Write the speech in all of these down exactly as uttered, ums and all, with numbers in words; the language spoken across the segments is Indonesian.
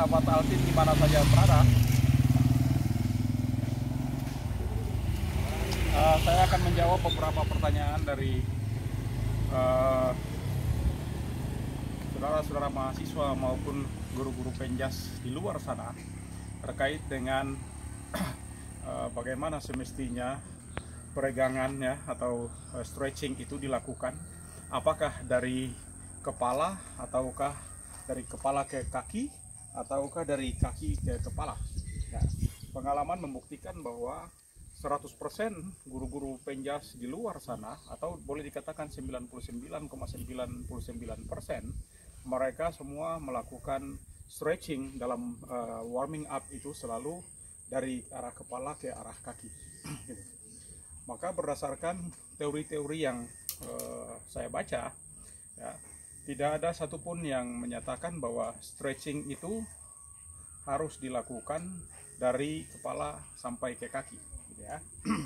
sahabat Altin di mana saja berada. Uh, saya akan menjawab beberapa pertanyaan dari uh, saudara-saudara mahasiswa maupun guru-guru penjas di luar sana terkait dengan uh, bagaimana semestinya peregangannya atau uh, stretching itu dilakukan. Apakah dari kepala ataukah dari kepala ke kaki ataukah dari kaki ke kepala. Nah, pengalaman membuktikan bahwa seratus persen guru-guru penjas di luar sana, atau boleh dikatakan sembilan puluh sembilan koma sembilan sembilan persen, mereka semua melakukan stretching dalam uh, warming up itu selalu dari arah kepala ke arah kaki. Gitu. Maka berdasarkan teori-teori yang uh, saya baca, ya, tidak ada satupun yang menyatakan bahwa stretching itu harus dilakukan dari kepala sampai ke kaki. Gitu ya.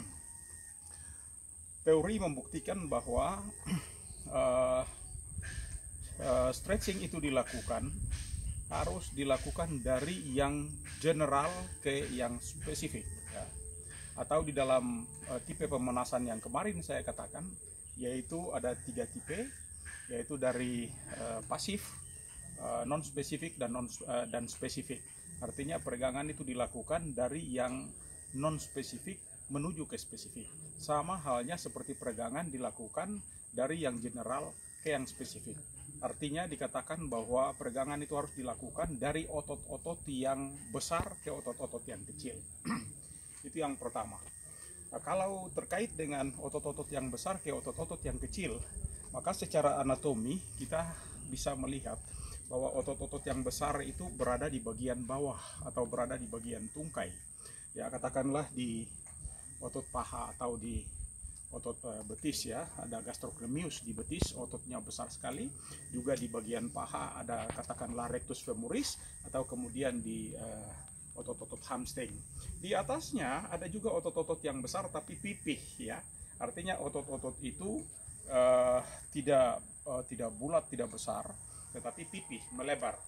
Teori membuktikan bahwa uh, uh, stretching itu dilakukan harus dilakukan dari yang general ke yang spesifik. Ya. Atau di dalam uh, tipe pemanasan yang kemarin saya katakan, yaitu ada tiga tipe, yaitu dari uh, pasif, uh, non spesifik dan non uh, dan spesifik. Artinya peregangan itu dilakukan dari yang non spesifik menuju ke spesifik. Sama halnya seperti peregangan dilakukan dari yang general ke yang spesifik. Artinya dikatakan bahwa peregangan itu harus dilakukan dari otot-otot yang besar ke otot-otot yang kecil. Itu yang pertama. Nah, kalau terkait dengan otot-otot yang besar ke otot-otot yang kecil, maka secara anatomi kita bisa melihat bahwa otot-otot yang besar itu berada di bagian bawah atau berada di bagian tungkai. Ya, katakanlah di otot paha atau di otot uh, betis, ya, ada gastrocnemius di betis, ototnya besar sekali. Juga di bagian paha ada katakanlah rectus femoris, atau kemudian di uh, otot-otot hamstring. Di atasnya ada juga otot-otot yang besar tapi pipih, ya. Artinya otot-otot itu uh, tidak uh, tidak bulat, tidak besar, tetapi pipih, melebar.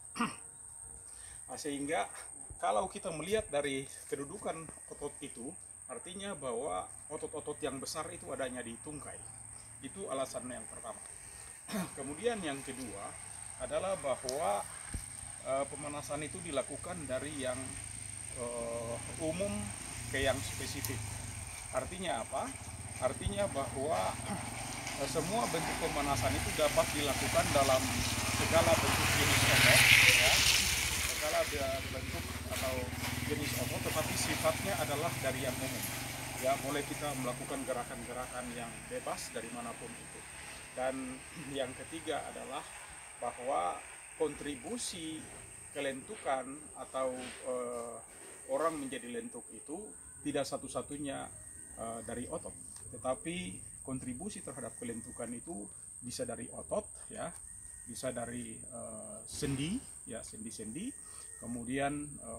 Nah, sehingga kalau kita melihat dari kedudukan otot itu, artinya bahwa otot-otot yang besar itu adanya di tungkai. Itu alasan yang pertama. Kemudian yang kedua adalah bahwa uh, pemanasan itu dilakukan dari yang uh, umum ke yang spesifik. Artinya apa? Artinya bahwa uh, semua bentuk pemanasan itu dapat dilakukan dalam segala bentuk jenis otot, ya, segala bentuk atau jenis otot, tetapi sifatnya adalah dari yang umum. Ya, boleh kita melakukan gerakan-gerakan yang bebas dari manapun itu. Dan yang ketiga adalah bahwa kontribusi kelentukan atau e, orang menjadi lentuk itu tidak satu-satunya e, dari otot, tetapi kontribusi terhadap kelentukan itu bisa dari otot, ya, bisa dari e, sendi, ya, sendi-sendi, kemudian e,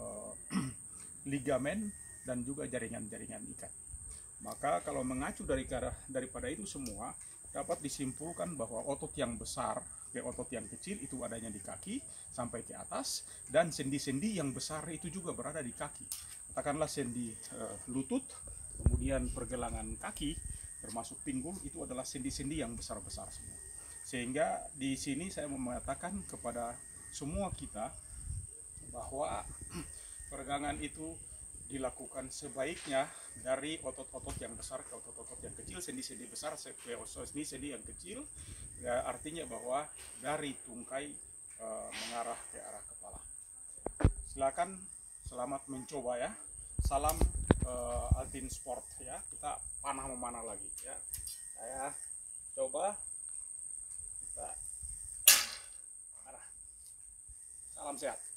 ligamen dan juga jaringan-jaringan ikat. Maka kalau mengacu dari daripada itu semua, dapat disimpulkan bahwa otot yang besar ke otot yang kecil itu adanya di kaki sampai ke atas, dan sendi-sendi yang besar itu juga berada di kaki. Katakanlah sendi e, lutut, kemudian pergelangan kaki termasuk pinggul, itu adalah sendi-sendi yang besar-besar semua. Sehingga di sini saya mau mengatakan kepada semua kita bahwa peregangan itu dilakukan sebaiknya dari otot-otot yang besar ke otot-otot yang kecil, sendi-sendi besar ke sendi-sendi yang kecil, ya, artinya bahwa dari tungkai e, mengarah ke arah kepala. Silakan, selamat mencoba, ya. Salam e, Altin Sport, ya. Kita panah memanah lagi, ya. Saya coba, kita arah. Salam sehat.